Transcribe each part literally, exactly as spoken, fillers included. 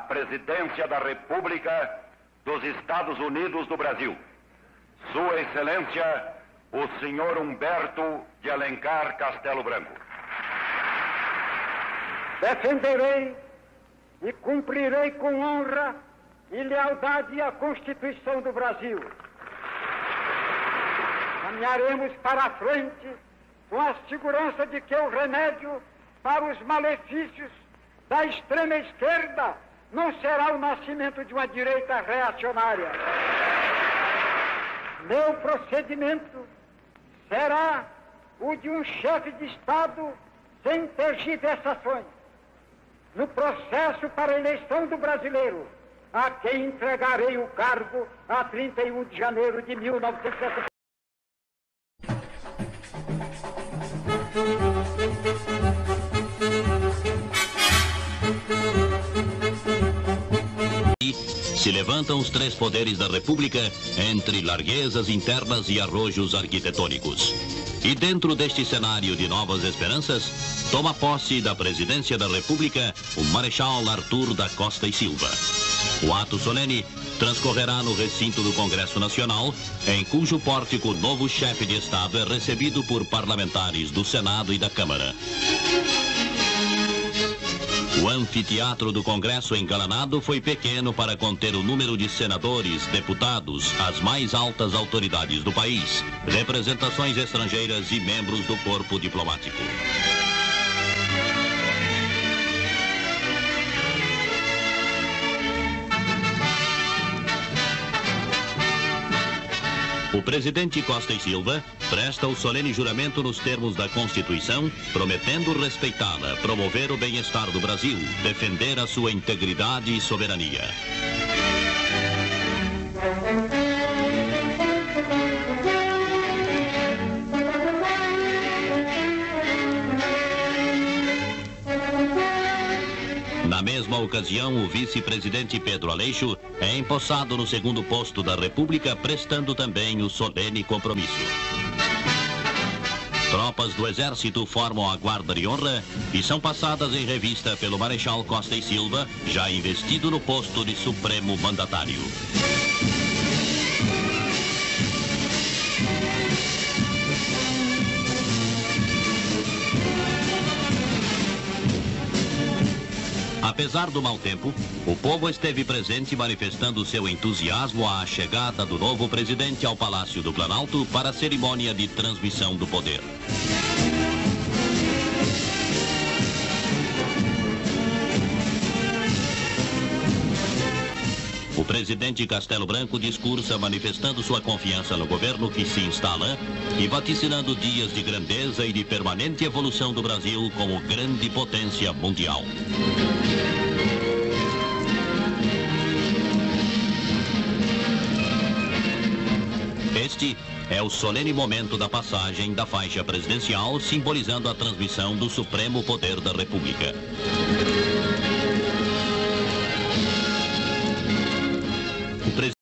Presidência da República dos Estados Unidos do Brasil, Sua Excelência, o senhor Humberto de Alencar Castelo Branco. Defenderei e cumprirei com honra e lealdade a Constituição do Brasil. Caminharemos para a frente com a segurança de que o remédio para os malefícios da extrema esquerda não será o nascimento de uma direita reacionária. Meu procedimento será o de um chefe de Estado sem tergiversações. No processo para a eleição do brasileiro, a quem entregarei o cargo a trinta e um de janeiro de mil novecentos e setenta. Se levantam os três poderes da República entre larguezas internas e arrojos arquitetônicos. E dentro deste cenário de novas esperanças, toma posse da presidência da República o Marechal Arthur da Costa e Silva. O ato solene transcorrerá no recinto do Congresso Nacional, em cujo pórtico o novo chefe de Estado é recebido por parlamentares do Senado e da Câmara. O anfiteatro do Congresso engalanado foi pequeno para conter o número de senadores, deputados, as mais altas autoridades do país, representações estrangeiras e membros do corpo diplomático. O presidente Costa e Silva presta o solene juramento nos termos da Constituição, prometendo respeitá-la, promover o bem-estar do Brasil, defender a sua integridade e soberania. Na mesma ocasião, o vice-presidente Pedro Aleixo é empossado no segundo posto da República, prestando também o solene compromisso. Tropas do Exército formam a guarda de honra e são passadas em revista pelo Marechal Costa e Silva, já investido no posto de Supremo Mandatário. Apesar do mau tempo, o povo esteve presente manifestando seu entusiasmo à chegada do novo presidente ao Palácio do Planalto para a cerimônia de transmissão do poder. O presidente Castelo Branco discursa manifestando sua confiança no governo que se instala e vaticinando dias de grandeza e de permanente evolução do Brasil como grande potência mundial. Este é o solene momento da passagem da faixa presidencial, simbolizando a transmissão do supremo poder da República. O presidente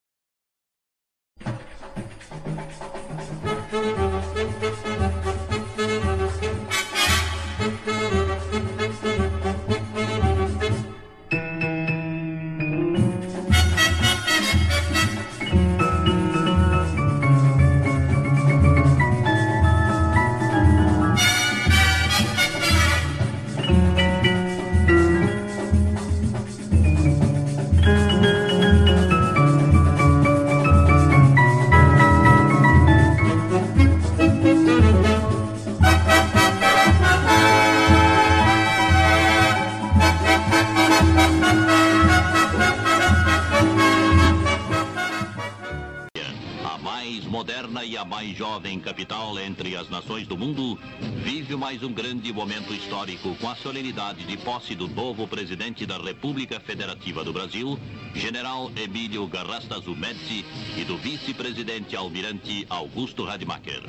moderna e a mais jovem capital entre as nações do mundo, vive mais um grande momento histórico com a solenidade de posse do novo presidente da República Federativa do Brasil, General Emílio Garrastazu Médici, e do vice-presidente almirante Augusto Rademacher.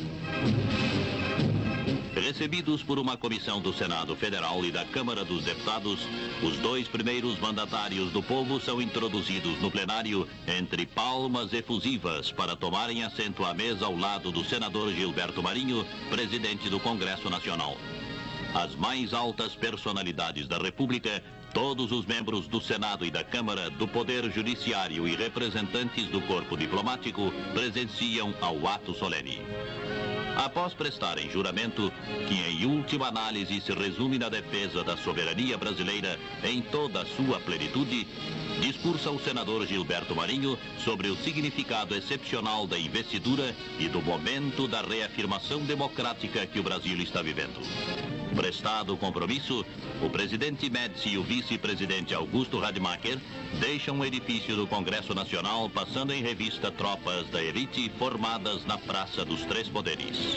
Recebidos por uma comissão do Senado Federal e da Câmara dos Deputados, os dois primeiros mandatários do povo são introduzidos no plenário entre palmas efusivas para tomarem assento à mesa ao lado do senador Gilberto Marinho, presidente do Congresso Nacional. as mais altas personalidades da República, todos os membros do Senado e da Câmara, do Poder Judiciário e representantes do corpo diplomático presenciam ao ato solene. Após prestarem juramento, que em última análise se resume na defesa da soberania brasileira em toda a sua plenitude, discursa o senador Gilberto Marinho sobre o significado excepcional da investidura e do momento da reafirmação democrática que o Brasil está vivendo. Prestado o compromisso, o presidente Médici e o vice-presidente Augusto Rademacher deixam o edifício do Congresso Nacional, passando em revista tropas da elite formadas na Praça dos Três Poderes.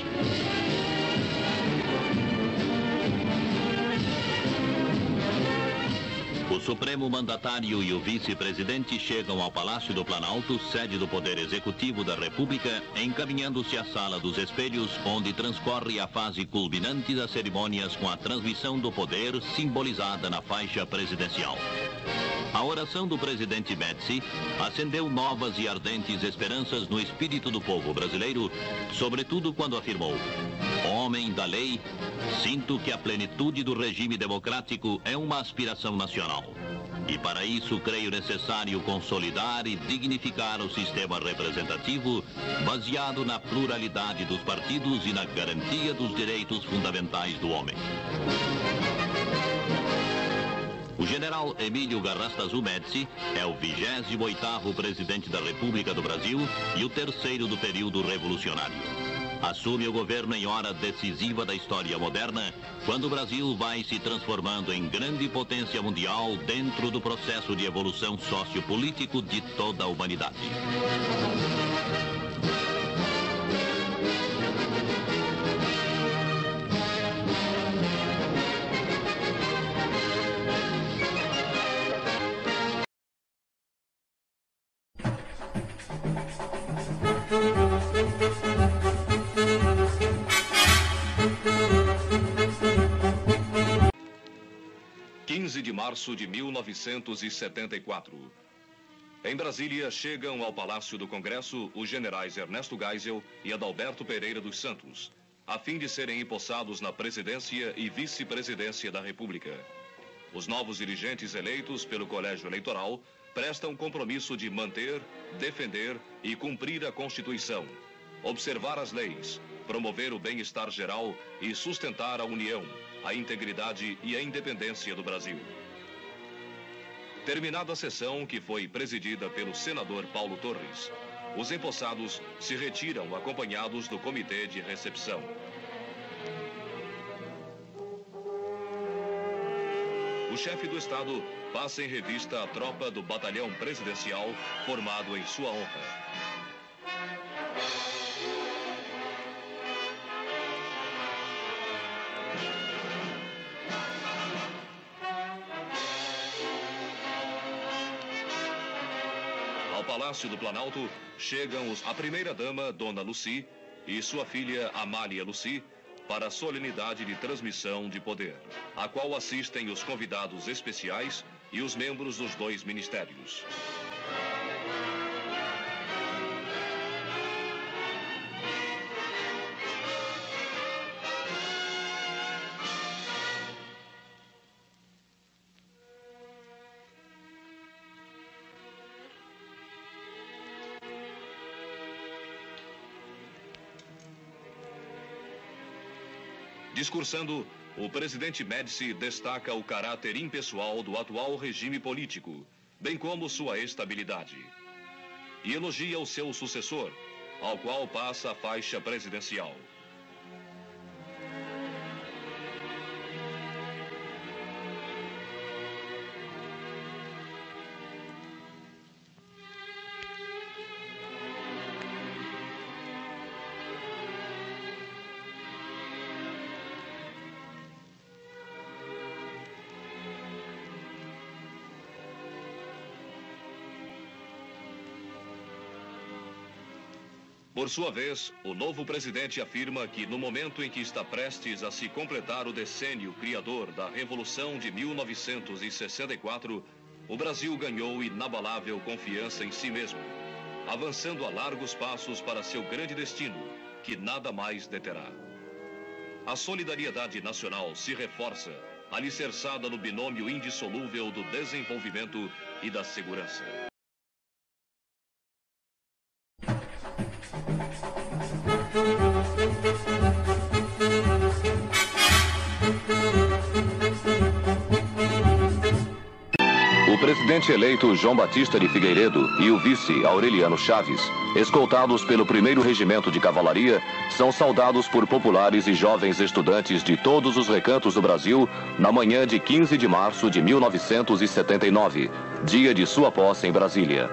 O Supremo Mandatário e o vice-presidente chegam ao Palácio do Planalto, sede do Poder Executivo da República, encaminhando-se à Sala dos Espelhos, onde transcorre a fase culminante das cerimônias com a transmissão do poder simbolizada na faixa presidencial. A oração do presidente Médici acendeu novas e ardentes esperanças no espírito do povo brasileiro, sobretudo quando afirmou: homem da lei, sinto que a plenitude do regime democrático é uma aspiração nacional. E para isso creio necessário consolidar e dignificar o sistema representativo, baseado na pluralidade dos partidos e na garantia dos direitos fundamentais do homem. O general Emílio Garrastazu Médici é o vigésimo oitavo presidente da República do Brasil e o terceiro do período revolucionário. Assume o governo em hora decisiva da história moderna, quando o Brasil vai se transformando em grande potência mundial dentro do processo de evolução sociopolítico de toda a humanidade. quinze de março de mil novecentos e setenta e quatro. Em Brasília, chegam ao Palácio do Congresso os generais Ernesto Geisel e Adalberto Pereira dos Santos, a fim de serem empossados na presidência e vice-presidência da República. Os novos dirigentes eleitos pelo Colégio Eleitoral prestam compromisso de manter, defender e cumprir a Constituição, observar as leis, promover o bem-estar geral e sustentar a união, a integridade e a independência do Brasil. Terminada a sessão, que foi presidida pelo senador Paulo Torres, os empossados se retiram acompanhados do comitê de recepção. O chefe do Estado passa em revista a tropa do batalhão presidencial formado em sua honra. Ao Palácio do Planalto chegam os, a primeira-dama, Dona Lucy, e sua filha, Amália Lucy, para a solenidade de transmissão de poder, a qual assistem os convidados especiais e os membros dos dois ministérios. Discursando, o presidente Médici destaca o caráter impessoal do atual regime político, bem como sua estabilidade. E elogia o seu sucessor, ao qual passa a faixa presidencial. Por sua vez, o novo presidente afirma que no momento em que está prestes a se completar o decênio criador da Revolução de mil novecentos e sessenta e quatro, o Brasil ganhou inabalável confiança em si mesmo, avançando a largos passos para seu grande destino, que nada mais deterá. a solidariedade nacional se reforça, alicerçada no binômio indissolúvel do desenvolvimento e da segurança. O presidente eleito João Batista de Figueiredo e o vice Aureliano Chaves, escoltados pelo primeiro Regimento de Cavalaria, são saudados por populares e jovens estudantes de todos os recantos do Brasil na manhã de quinze de março de mil novecentos e setenta e nove, dia de sua posse em Brasília.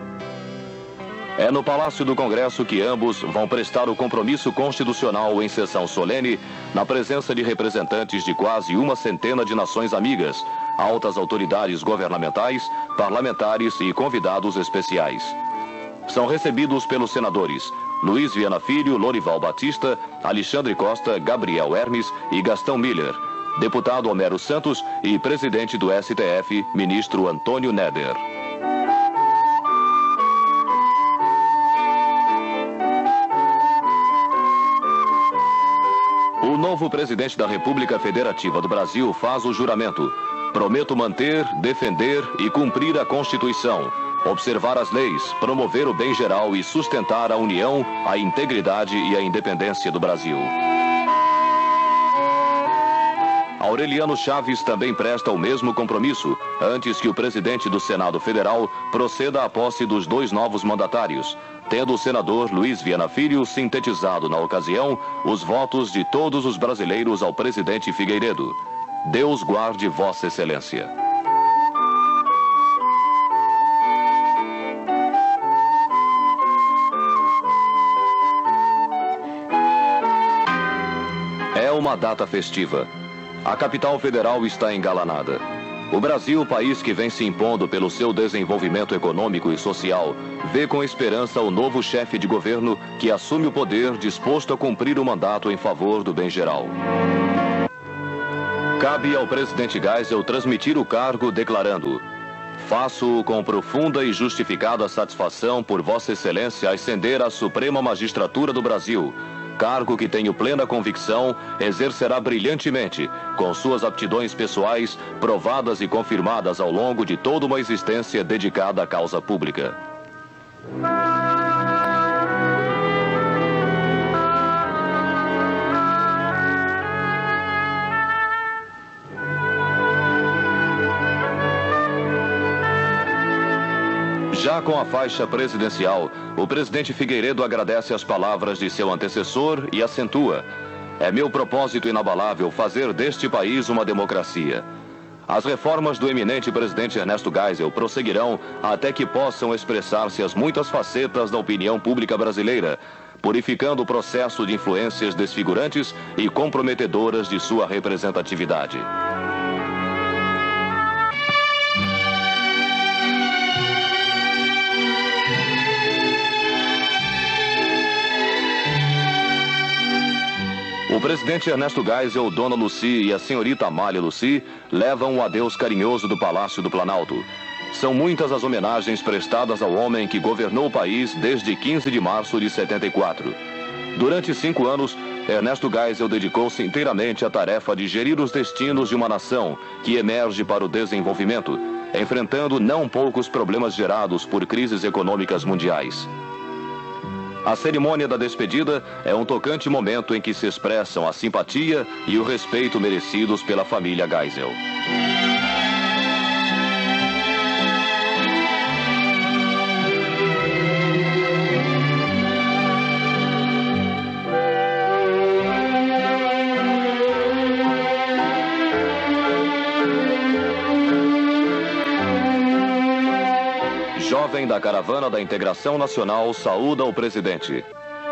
É no Palácio do Congresso que ambos vão prestar o compromisso constitucional em sessão solene, na presença de representantes de quase uma centena de nações amigas, altas autoridades governamentais, parlamentares e convidados especiais. São recebidos pelos senadores Luiz Viana Filho, Lorival Batista, Alexandre Costa, Gabriel Hermes e Gastão Miller, deputado Homero Santos e presidente do S T F, ministro Antônio Neder. O novo presidente da República Federativa do Brasil faz o juramento. Prometo manter, defender e cumprir a Constituição, observar as leis, promover o bem geral e sustentar a união, a integridade e a independência do Brasil. Aureliano Chaves também presta o mesmo compromisso, antes que o presidente do Senado Federal proceda à posse dos dois novos mandatários, tendo o senador Luiz Viana Filho sintetizado na ocasião os votos de todos os brasileiros ao presidente Figueiredo. Deus guarde Vossa Excelência. É uma data festiva. A capital federal está engalanada. O Brasil, país que vem se impondo pelo seu desenvolvimento econômico e social, vê com esperança o novo chefe de governo que assume o poder disposto a cumprir o mandato em favor do bem geral. Cabe ao presidente Geisel transmitir o cargo declarando: faço-o com profunda e justificada satisfação por Vossa Excelência ascender à Suprema Magistratura do Brasil, cargo que tenho plena convicção exercerá brilhantemente, com suas aptidões pessoais provadas e confirmadas ao longo de toda uma existência dedicada à causa pública. Já com a faixa presidencial, o presidente Figueiredo agradece as palavras de seu antecessor e acentua: é meu propósito inabalável fazer deste país uma democracia. As reformas do eminente presidente Ernesto Geisel prosseguirão até que possam expressar-se as muitas facetas da opinião pública brasileira, purificando o processo de influências desfigurantes e comprometedoras de sua representatividade. O presidente Ernesto Geisel, Dona Lucy e a senhorita Amália Lucy levam um adeus carinhoso do Palácio do Planalto. São muitas as homenagens prestadas ao homem que governou o país desde quinze de março de setenta e quatro. Durante cinco anos, Ernesto Geisel dedicou-se inteiramente à tarefa de gerir os destinos de uma nação que emerge para o desenvolvimento, enfrentando não poucos problemas gerados por crises econômicas mundiais. A cerimônia da despedida é um tocante momento em que se expressam a simpatia e o respeito merecidos pela família Geisel. Jovem da Caravana da Integração Nacional saúda o presidente.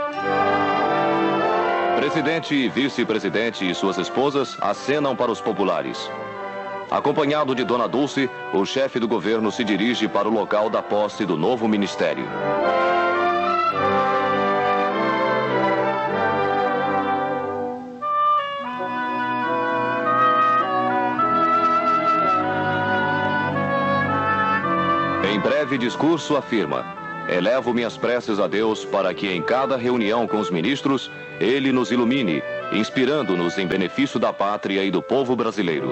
Presidente e vice-presidente e suas esposas acenam para os populares. Acompanhado de Dona Dulce, o chefe do governo se dirige para o local da posse do novo ministério. Em breve discurso afirma: elevo minhas preces a Deus para que em cada reunião com os ministros, Ele nos ilumine, inspirando-nos em benefício da pátria e do povo brasileiro.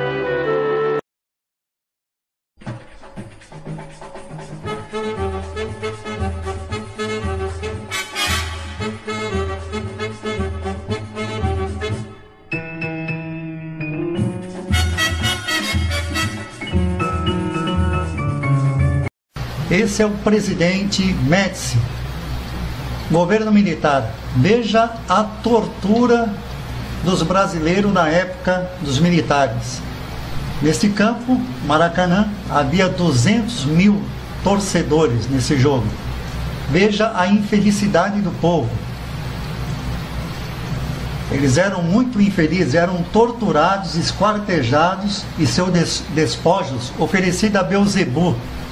Esse é o presidente Médici, governo militar. Veja a tortura dos brasileiros na época dos militares. Neste campo, Maracanã, havia duzentos mil torcedores nesse jogo. Veja a infelicidade do povo. Eles eram muito infelizes, eram torturados, esquartejados e seus des despojos oferecidos a Beelzebub.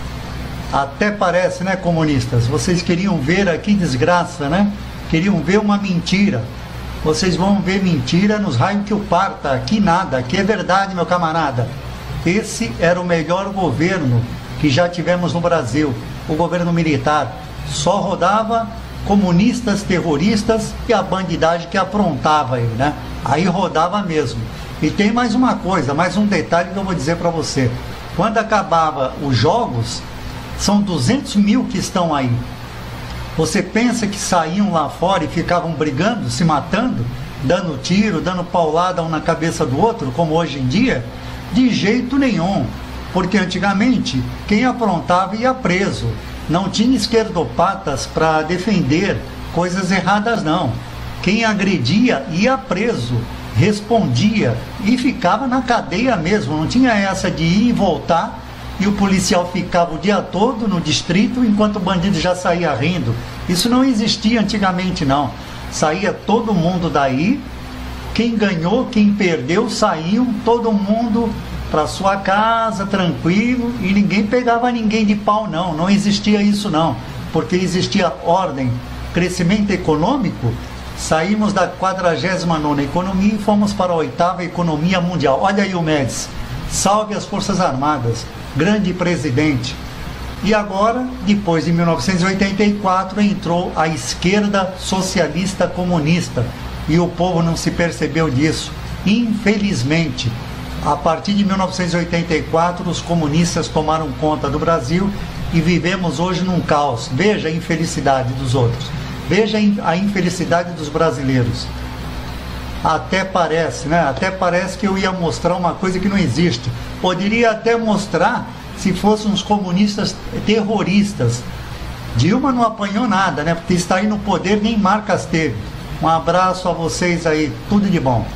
Até parece, né, comunistas? Vocês queriam ver aqui desgraça, né? Queriam ver uma mentira. Vocês vão ver mentira nos raios que o parta. Aqui nada, aqui é verdade, meu camarada. Esse era o melhor governo que já tivemos no Brasil, o governo militar. Só rodava comunistas, terroristas e a bandidagem que aprontava ele, né? Aí rodava mesmo. E tem mais uma coisa, mais um detalhe que eu vou dizer para você. Quando acabava os jogos, são duzentos mil que estão aí. Você pensa que saíam lá fora e ficavam brigando, se matando, dando tiro, dando paulada um na cabeça do outro, como hoje em dia? De jeito nenhum. Porque antigamente, quem aprontava ia preso. Não tinha esquerdopatas para defender coisas erradas, não. Quem agredia ia preso, respondia e ficava na cadeia mesmo. Não tinha essa de ir e voltar e o policial ficava o dia todo no distrito enquanto o bandido já saía rindo. Isso não existia antigamente, não. Saía todo mundo daí, quem ganhou, quem perdeu, saíam todo mundo para sua casa, tranquilo, e ninguém pegava ninguém de pau, não. Não existia isso, não. Porque existia ordem, crescimento econômico. Saímos da quadragésima nona economia e fomos para a oitava economia mundial. Olha aí o Médici. Salve as Forças Armadas. Grande presidente. E agora, depois de mil novecentos e oitenta e quatro, entrou a esquerda socialista comunista. E o povo não se percebeu disso. Infelizmente, a partir de mil novecentos e oitenta e quatro, os comunistas tomaram conta do Brasil e vivemos hoje num caos. Veja a infelicidade dos outros. Veja a infelicidade dos brasileiros. Até parece, né? Até parece que eu ia mostrar uma coisa que não existe. Poderia até mostrar se fossem uns comunistas terroristas. Dilma não apanhou nada, né? Porque está aí no poder, nem marcas teve. Um abraço a vocês aí. Tudo de bom.